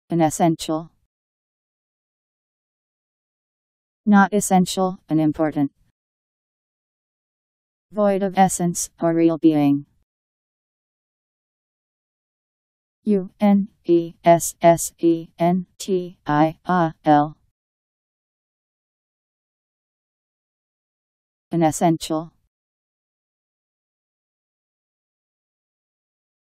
Unessential. Not essential, unimportant. Void of essence or real being. Unessential. Unessential.